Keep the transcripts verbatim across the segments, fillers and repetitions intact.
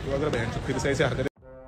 तो अगर बहन फिर से ऐसे हरकत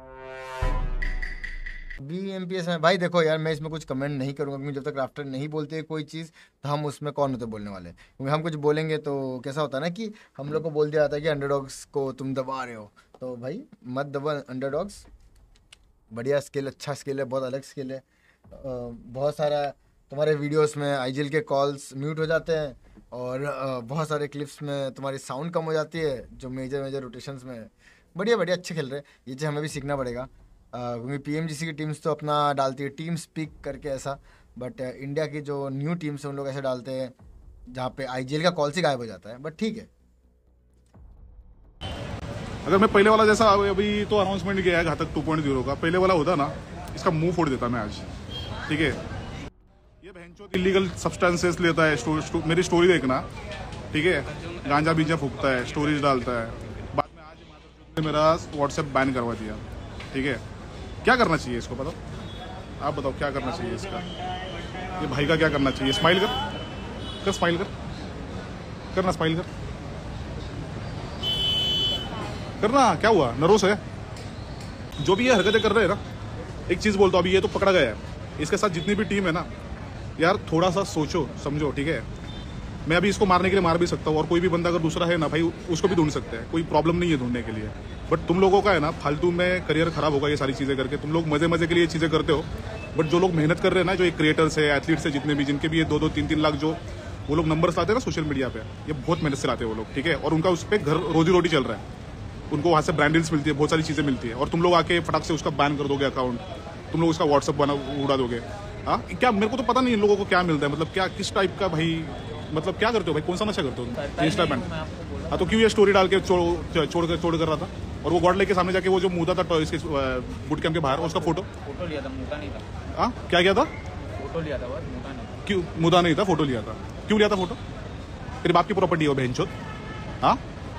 बी एम पी एस में भाई देखो यार, मैं इसमें कुछ कमेंट नहीं करूंगा क्योंकि जब तक क्राफ्टर नहीं बोलते कोई चीज़ तो हम उसमें कौन होते बोलने वाले, क्योंकि हम कुछ बोलेंगे तो कैसा होता है ना कि हम लोग को बोल दिया जाता है कि अंडरडॉग्स को तुम दबा रहे हो, तो भाई मत दबा अंडरडॉग्स। बढ़िया स्किल, अच्छा स्किल है, बहुत अलग स्किल है। अ, बहुत सारा तुम्हारे वीडियोस में आईजीएल के कॉल्स म्यूट हो जाते हैं और अ, बहुत सारे क्लिप्स में तुम्हारी साउंड कम हो जाती है जो मेजर मेजर रोटेशंस में है। बढ़िया बढ़िया, अच्छे खेल रहे हैं, ये चीज़ हमें भी सीखना पड़ेगा। अ, क्योंकि पीएमजीसी की टीम्स तो अपना डालती है टीम स्पीक करके ऐसा, बट इंडिया की जो न्यू टीम्स हैं उन लोग ऐसे डालते हैं जहाँ पे आईजीएल का कॉल से गायब हो जाता है, बट ठीक है। अगर मैं पहले वाला जैसा अभी तो अनाउंसमेंट किया है घातक टू पॉइंट जीरो का, पहले वाला होता ना इसका मुंह फोड़ देता मैं आज। ठीक है, ये बहनचोद इलीगल सब्सटेंसेस लेता है, स्टो, स्टो, मेरी स्टोरी देखना। ठीक है, गांजा बीजा फूकता है, स्टोरीज डालता है, बाद में आज ने मेरा व्हाट्सएप बैन करवा दिया। ठीक है, क्या करना चाहिए इसको बताओ, आप बताओ क्या करना चाहिए इसका, ये भाई का क्या करना चाहिए? स्माइल कर कर स्माइल कर करना स्माइल कर करना, क्या हुआ, नर्वस है? जो भी ये हरकतें कर रहे हैं ना, एक चीज़ बोलता हूँ, अभी ये तो पकड़ा गया है, इसके साथ जितनी भी टीम है ना यार, थोड़ा सा सोचो समझो। ठीक है, मैं अभी इसको मारने के लिए मार भी सकता हूँ और कोई भी बंदा अगर दूसरा है ना भाई उसको भी ढूंढ सकते हैं, कोई प्रॉब्लम नहीं है ढूंढने के लिए। बट तुम लोगों का है ना फालतू में करियर खराब होगा ये सारी चीज़ें करके। तुम लोग मजे मजे के लिए चीज़ें करते हो, बट जो लोग मेहनत कर रहे हैं ना, जो एक क्रिएटर्स है, एथलीट्स है, जितने भी जिनके भी ये दो दो तीन तीन लाख जो वो लोग नंबर्स लाते हैं ना सोशल मीडिया पे, ये बहुत मेहनत से लाते हैं वो लोग। ठीक है, और उनका उस पर घर रोजी रोटी चल रहा है, उनको वहाँ से ब्रांडिल्स मिलती है, बहुत सारी चीज़ें मिलती है, और तुम लोग आके फटाक से उसका बैन कर दोगे अकाउंट, तुम लोग उसका व्हाट्सअप बना उड़ा दोगे। हाँ क्या, मेरे को तो पता नहीं इन लोगों को क्या मिलता है, मतलब क्या किस टाइप का भाई, मतलब क्या करते हो भाई, कौन सा नशा करते हो इंस्टा बैंड? हाँ तो क्यों ये स्टोरी डाल के छोड़ छोड़ कर छोड़ कर रहा था, और वो गॉड लेक के सामने जाके वो जो मुदा था इसके बुट कैंप के बाहर, उसका फोटो फोटो लिया था, मुदा नहीं था। हाँ क्या किया था? फोटो लिया था, बस मुदा नहीं। क्यों मुदा नहीं था, फोटो लिया था? क्यों लिया था फोटो? तेरी बाप की प्रॉपर्टी है वो बहनचोद? हाँ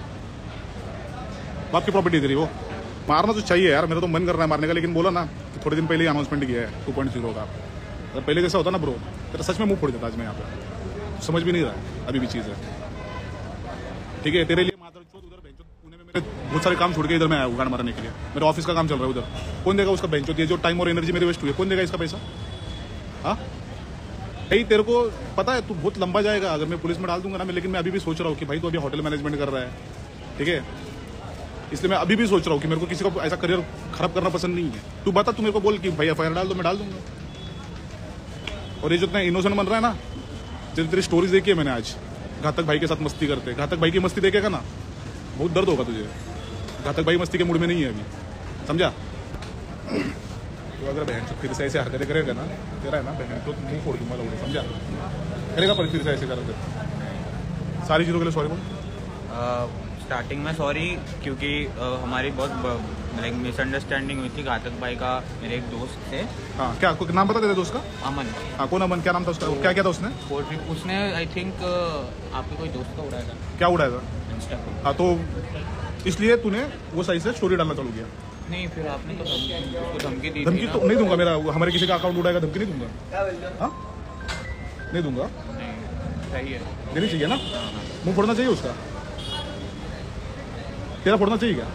बाप की प्रॉपर्टी तेरी वो? मारना तो चाहिए यार, मेरा तो मन कर रहा है मारने का, लेकिन बोला ना कि थोड़े दिन पहले अनाउंसमेंट किया है टू पॉइंट जीरो का। अगर पहले जैसा होता ना ब्रो, तेरा सच में मुंह फोड़ देता आज मैं यहाँ पे। समझ भी नहीं रहा है अभी भी चीज़ है। ठीक है, तेरे लिए माधर चौथ उधर बेंचो पुणे में मेरे बहुत सारे काम छोड़ के इधर मैं आया हूँ गाना मारने के लिए, मेरा ऑफिस का काम चल रहा है उधर। कौन देगा उसका बेंचो? ये जो टाइम और एनर्जी मेरी वेस्ट हुई है, कौन देगा इसका पैसा? हाँ भाई तेरे को पता है तू बहुत लंबा जाएगा अगर मैं पुलिस में डाल दूंगा ना मैं, लेकिन मैं अभी भी सोच रहा हूँ कि भाई तू अभी होटल मैनेजमेंट कर रहा है। ठीक है, इसलिए मैं अभी भी सोच रहा हूँ कि मेरे को किसी को ऐसा करियर खराब करना पसंद नहीं है। तू बता, तू मेरे को बोल कि भाई एफ आई आर डाल दो, मैं डाल दूंगा। और ये जो इतना इनोसेंट बन रहा है ना, जब तेरी स्टोरीज देखी है मैंने आज, घातक भाई के साथ मस्ती करते, घातक भाई की मस्ती देखेगा ना बहुत दर्द होगा तुझे। घातक भाई मस्ती के मूड में नहीं है अभी, समझा? तो अगर बहन तो फिर से ऐसे हरकतें करेगा ना, तेरा है ना बहन तो मुंह फोड़ दूंगा लोगों, समझा? करेगा पर फिर से ऐसे करेगा, सारी चीज़ों के लिए सॉरी बोल। स्टार्टिंग में सॉरी, क्योंकि uh, हमारी बहुत लाइक मिसअंडरस्टैंडिंग हुई थी। घातक भाई का मेरे एक दोस्त थे। हाँ क्या, कोई नाम बता देते दोस्त का? अमन। हाँ कौन अमन, क्या नाम था उसका? तो, क्या किया था उसने? उसने आई थिंक आपके कोई दोस्त का उड़ाया था। क्या उड़ाया था? इंस्टा पे। हाँ तो इसलिए तूने वो सही से स्टोरी डालना चालू किया? नहीं, फिर आपने तो उसको धमकी दी। धमकी तो नहीं दूंगा, मेरा हमारे किसी का अकाउंट उड़ाएगा धमकी नहीं दूंगा। हाँ नहीं दूंगा। नहीं सही है, देनी चाहिए ना, मुंह फोड़ना चाहिए उसका। तेरा फोड़ना चाहिए क्या?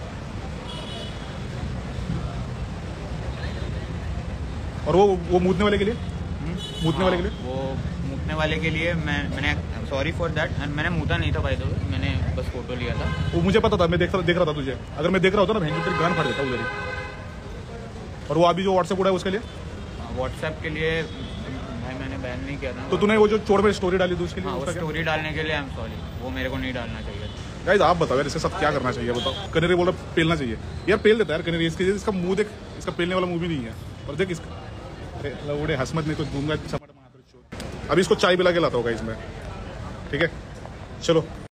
और वो वो मूतने वाले के लिए, मूतने वाले के लिए, वो मूतने वाले के लिए मैं मैंने सॉरी फॉर दैट, एंड मैंने मूता नहीं था भाई, तो मैंने बस फोटो लिया था। वो मुझे पता था, मैं देख देख रहा था तुझे। अगर मैं देख रहा होता ना बहन तेरी गान फाड़ देता उधर ही। और वो अभी जो व्हाट्सएप उड़ा है उसके लिए, व्हाट्सएप के लिए भाई मैंने बैन नहीं किया था। तो तूने वो जो चोर में स्टोरी डाली थी उसके लिए? हाँ, स्टोरी डालने के लिए आई एम सॉरी, वो मेरे को नहीं डालना चाहिए। गाइस आप बताओ यार, इसके साथ क्या करना चाहिए बताओ? कनेरी बोल रहा पेलना चाहिए यार, पेल देता है यार कनेरी। इसके इसका मुंह देख, इसका पेलने वाला मुंह भी नहीं है। और देख इसका उड़े हसमत नहीं तो दूंगा। अभी इसको चाय पिला के लाता होगा इसमें। ठीक है चलो।